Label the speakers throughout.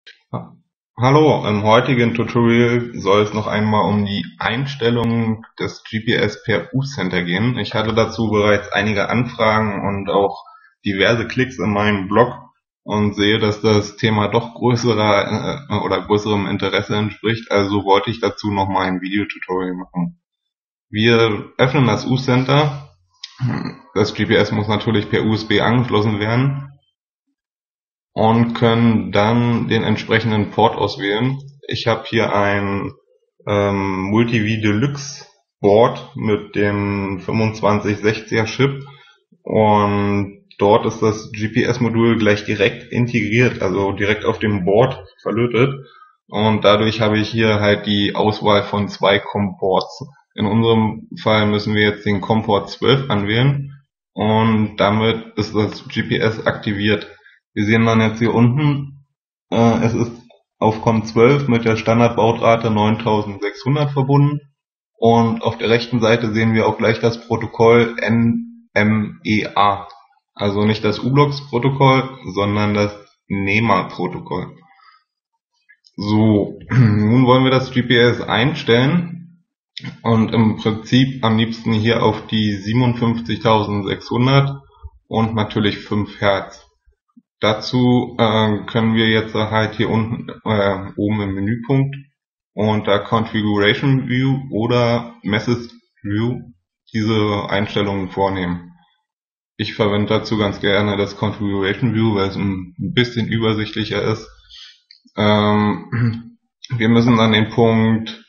Speaker 1: Ha- Hallo, im heutigen Tutorial soll es noch einmal um die Einstellung des GPS per U-Center gehen. Ich hatte dazu bereits einige Anfragen und auch diverse Klicks in meinem Blog und sehe, dass das Thema doch größerem Interesse entspricht, also wollte ich dazu nochmal ein Videotutorial machen. Wir öffnen das U-Center. Das GPS muss natürlich per USB angeschlossen werden und können dann den entsprechenden Port auswählen. Ich habe hier ein Multi-V Deluxe Board mit dem 2560er Chip und dort ist das GPS-Modul gleich direkt integriert, also direkt auf dem Board verlötet, und dadurch habe ich hier halt die Auswahl von zwei COM-Ports. In unserem Fall müssen wir jetzt den COM-Port 12 anwählen und damit ist das GPS aktiviert. Wir sehen dann jetzt hier unten, es ist auf COM12 mit der Standardbautrate 9600 verbunden und auf der rechten Seite sehen wir auch gleich das Protokoll NMEA. Also nicht das U-Blocks-Protokoll, sondern das NEMA-Protokoll. So, nun wollen wir das GPS einstellen und im Prinzip am liebsten hier auf die 57.600 und natürlich 5 Hertz. Dazu können wir jetzt halt hier unten oben im Menüpunkt unter Configuration View oder Message View diese Einstellungen vornehmen. Ich verwende dazu ganz gerne das Configuration View, weil es ein bisschen übersichtlicher ist. Wir müssen dann den Punkt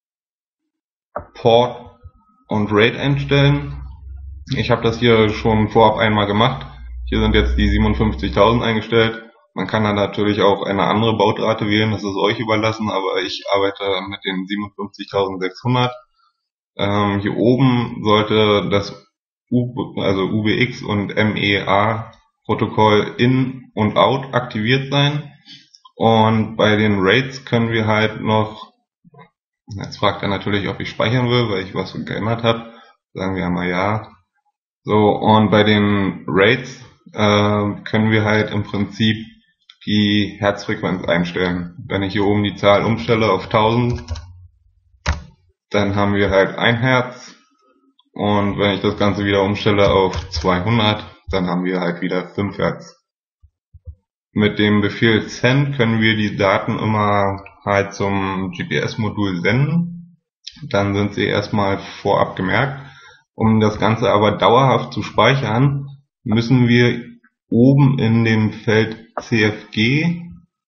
Speaker 1: Port und Rate einstellen. Ich habe das hier schon vorab einmal gemacht. Hier sind jetzt die 57.000 eingestellt. Man kann dann natürlich auch eine andere Bautrate wählen, das ist euch überlassen, aber ich arbeite mit den 57.600. Hier oben sollte das also UBX und MEA Protokoll in und out aktiviert sein. Und bei den Rates können wir halt noch, jetzt fragt er natürlich, ob ich speichern will, weil ich was geändert habe. Sagen wir einmal ja. So, und bei den Rates können wir halt im Prinzip die Herzfrequenz einstellen. Wenn ich hier oben die Zahl umstelle auf 1000, dann haben wir halt 1 Hertz. Und wenn ich das Ganze wieder umstelle auf 200, dann haben wir halt wieder 5 Hertz. Mit dem Befehl Send können wir die Daten immer halt zum GPS-Modul senden. Dann sind sie erstmal vorab gemerkt. Um das Ganze aber dauerhaft zu speichern, müssen wir oben in dem Feld CFG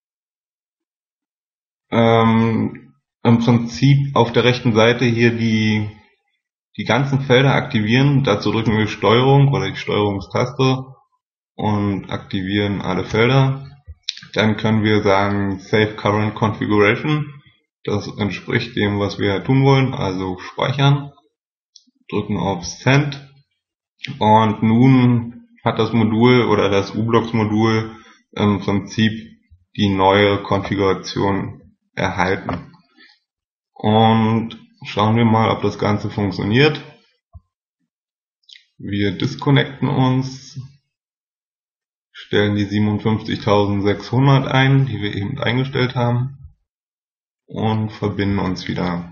Speaker 1: im Prinzip auf der rechten Seite hier die ganzen Felder aktivieren. Dazu drücken wir Steuerung oder die Steuerungstaste und aktivieren alle Felder. Dann können wir sagen Save Current Configuration. Das entspricht dem, was wir tun wollen, also speichern. Drücken auf Send und nun hat das Modul oder das U-Blocks-Modul im Prinzip die neue Konfiguration erhalten. Und schauen wir mal, ob das Ganze funktioniert. Wir disconnecten uns, stellen die 57.600 ein, die wir eben eingestellt haben, und verbinden uns wieder.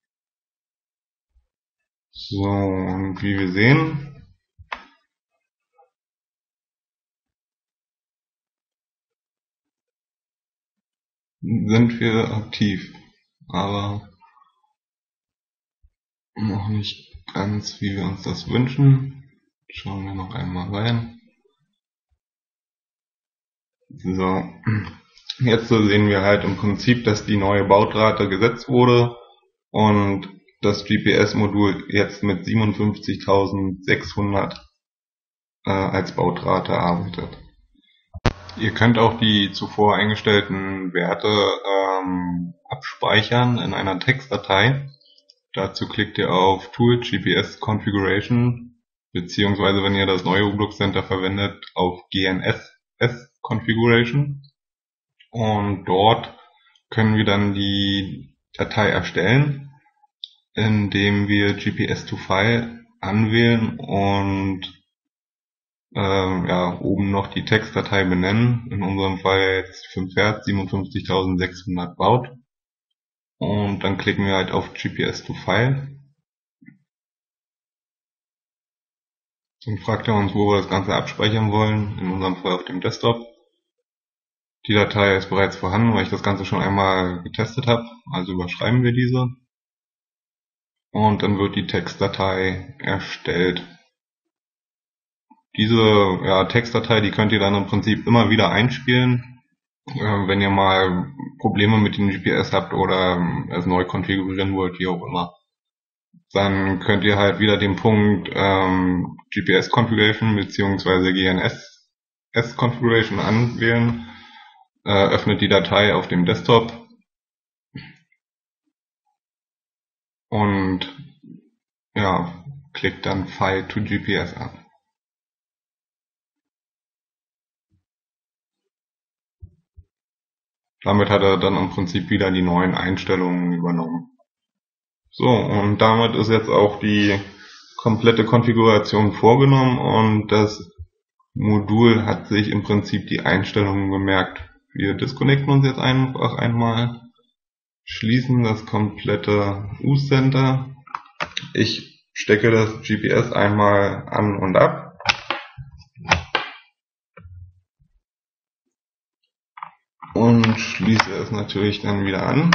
Speaker 1: So, und wie wir sehen, sind wir aktiv, aber noch nicht ganz, wie wir uns das wünschen. Schauen wir noch einmal rein. So, jetzt sehen wir halt im Prinzip, dass die neue Bautrate gesetzt wurde und das GPS-Modul jetzt mit 57.600 als Bautrate arbeitet. Ihr könnt auch die zuvor eingestellten Werte abspeichern in einer Textdatei. Dazu klickt ihr auf Tool GPS Configuration, beziehungsweise wenn ihr das neue U-Block Center verwendet, auf GNSS Configuration, und dort können wir dann die Datei erstellen, indem wir GPS to File anwählen und ja, oben noch die Textdatei benennen. In unserem Fall jetzt 5 Hertz, 57.600 Baud. Und dann klicken wir halt auf GPS to File. Dann fragt er uns, wo wir das Ganze abspeichern wollen. In unserem Fall auf dem Desktop. Die Datei ist bereits vorhanden, weil ich das Ganze schon einmal getestet habe. Also überschreiben wir diese. Und dann wird die Textdatei erstellt. Diese Textdatei, die könnt ihr dann im Prinzip immer wieder einspielen, wenn ihr mal Probleme mit dem GPS habt oder es neu konfigurieren wollt, wie auch immer. Dann könnt ihr halt wieder den Punkt GPS Configuration bzw. GNS Configuration anwählen, öffnet die Datei auf dem Desktop und ja, klickt dann File to GPS an. Damit hat er dann im Prinzip wieder die neuen Einstellungen übernommen. So, und damit ist jetzt auch die komplette Konfiguration vorgenommen und das Modul hat sich im Prinzip die Einstellungen gemerkt. Wir disconnecten uns jetzt einfach einmal, schließen das komplette U-Center. Ich stecke das GPS einmal an und ab. Und schließe es natürlich dann wieder an.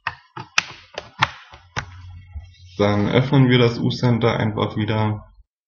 Speaker 1: Dann öffnen wir das U-Center einfach wieder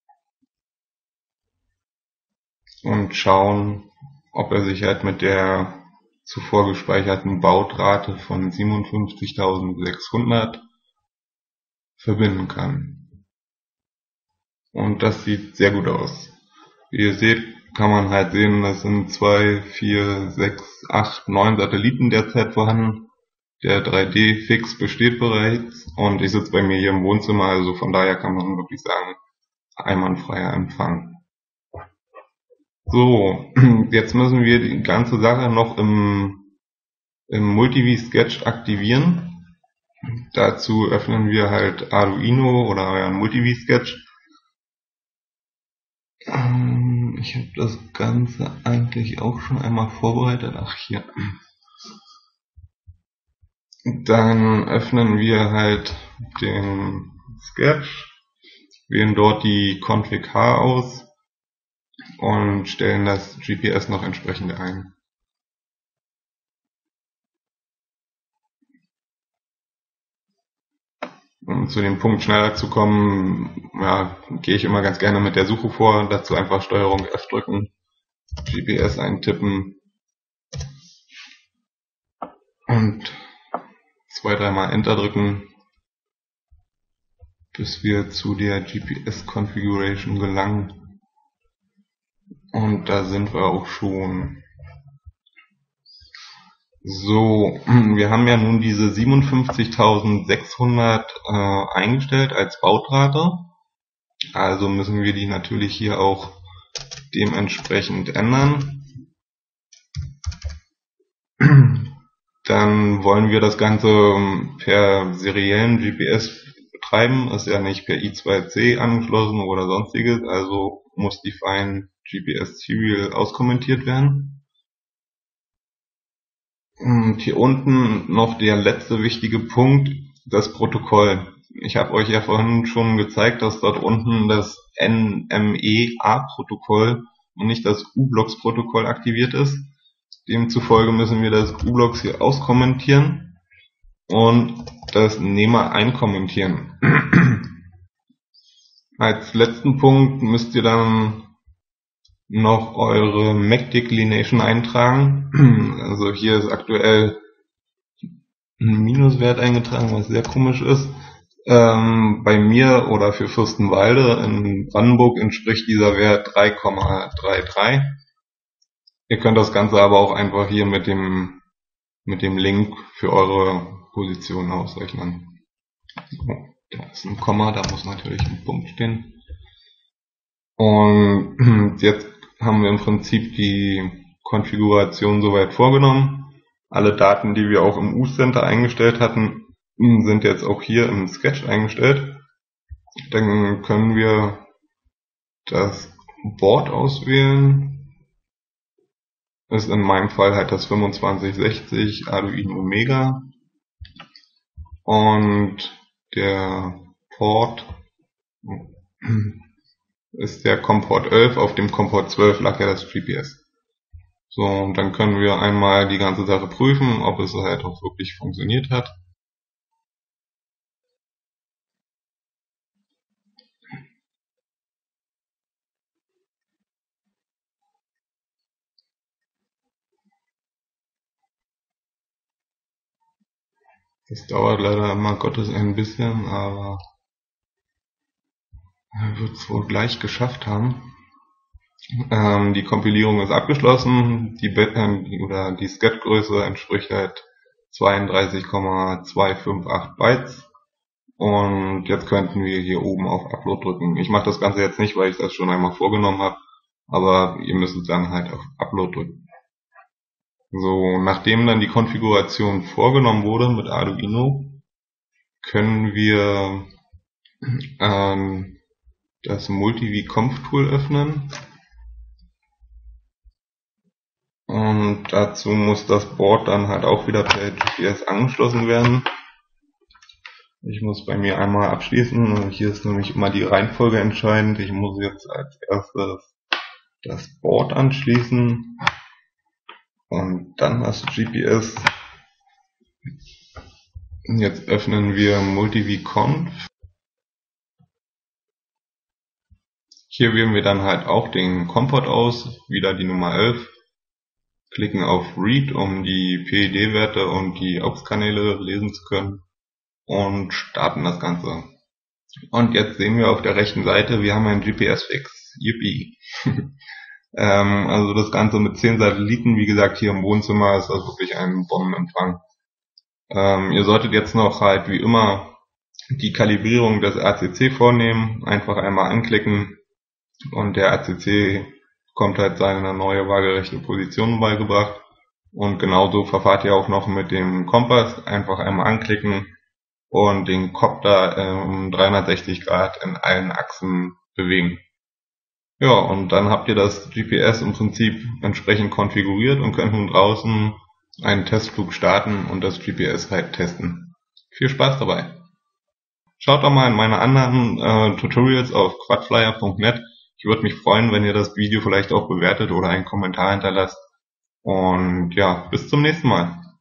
Speaker 1: und schauen, ob er sich halt mit der zuvor gespeicherten Baudrate von 57.600 verbinden kann. Und das sieht sehr gut aus. Wie ihr seht, kann man halt sehen, das sind 2, 4, 6, 8, 9 Satelliten derzeit vorhanden. Der 3D-Fix besteht bereits und ich sitze bei mir hier im Wohnzimmer, also von daher kann man wirklich sagen, einwandfreier Empfang. So, jetzt müssen wir die ganze Sache noch im Multivi-Sketch aktivieren. Dazu öffnen wir halt Arduino oder euren Multivi-Sketch. Ich habe das Ganze eigentlich auch schon einmal vorbereitet. Ach, hier. Dann öffnen wir halt den Sketch, wählen dort die Config H aus und stellen das GPS noch entsprechend ein. Um zu dem Punkt schneller zu kommen, gehe ich immer ganz gerne mit der Suche vor, dazu einfach Steuerung F drücken, GPS eintippen und 2-3 Mal Enter drücken, bis wir zu der GPS Configuration gelangen. Und da sind wir auch schon. So, wir haben ja nun diese 57.600 eingestellt als Baudrate. Also müssen wir die natürlich hier auch dementsprechend ändern. Dann wollen wir das Ganze per seriellen GPS betreiben, ist ja nicht per I2C angeschlossen oder sonstiges, also muss define GPS Serial auskommentiert werden. Und hier unten noch der letzte wichtige Punkt, das Protokoll. Ich habe euch ja vorhin schon gezeigt, dass dort unten das NMEA-Protokoll und nicht das U-Blocks-Protokoll aktiviert ist. Demzufolge müssen wir das U-Blocks hier auskommentieren und das NEMA einkommentieren. Als letzten Punkt müsst ihr dann noch eure MAC Declination eintragen. Also hier ist aktuell ein Minuswert eingetragen, was sehr komisch ist. Bei mir oder für Fürstenwalde in Brandenburg entspricht dieser Wert 3,33. Ihr könnt das Ganze aber auch einfach hier mit dem Link für eure Position ausrechnen. So, da ist ein Komma, da muss natürlich ein Punkt stehen. Und jetzt haben wir im Prinzip die Konfiguration soweit vorgenommen. Alle Daten, die wir auch im U-Center eingestellt hatten, sind jetzt auch hier im Sketch eingestellt. Dann können wir das Board auswählen. Ist in meinem Fall halt das 2560 Arduino Mega. Und der Port ist der COM-Port 11, auf dem COM-Port 12 lag ja das GPS. So, und dann können wir einmal die ganze Sache prüfen, ob es halt auch wirklich funktioniert hat. Das dauert leider immer Gottes ein bisschen, aber er wird es wohl gleich geschafft haben. Die Kompilierung ist abgeschlossen, die Scat-Größe entspricht halt 32,258 Bytes und jetzt könnten wir hier oben auf Upload drücken. Ich mache das Ganze jetzt nicht, weil ich das schon einmal vorgenommen habe, aber ihr müsst dann halt auf Upload drücken. So, nachdem dann die Konfiguration vorgenommen wurde mit Arduino, können wir das Multivi-Conf-Tool öffnen. Und dazu muss das Board dann halt auch wieder per GPS angeschlossen werden. Ich muss bei mir einmal abschließen. Hier ist nämlich immer die Reihenfolge entscheidend. Ich muss jetzt als erstes das Board anschließen und dann das GPS. Jetzt öffnen wir Multivi-Conf. Hier wählen wir dann halt auch den COM-Port aus, wieder die Nummer 11. Klicken auf Read, um die PID-Werte und die AUX-Kanäle lesen zu können und starten das Ganze. Und jetzt sehen wir auf der rechten Seite, wir haben einen GPS-Fix. Yippie! Also das Ganze mit 10 Satelliten, wie gesagt, hier im Wohnzimmer ist das wirklich ein Bombenempfang. Ihr solltet jetzt noch halt wie immer die Kalibrierung des RCC vornehmen, einfach einmal anklicken und der RCC bekommt halt seine neue waagerechte Position beigebracht. Und genauso verfahrt ihr auch noch mit dem Kompass, einfach einmal anklicken und den Kopter um 360 Grad in allen Achsen bewegen. Ja, und dann habt ihr das GPS im Prinzip entsprechend konfiguriert und könnt nun draußen einen Testflug starten und das GPS halt testen. Viel Spaß dabei! Schaut doch mal in meine anderen Tutorials auf quadflyer.net. Ich würde mich freuen, wenn ihr das Video vielleicht auch bewertet oder einen Kommentar hinterlasst. Und ja, bis zum nächsten Mal.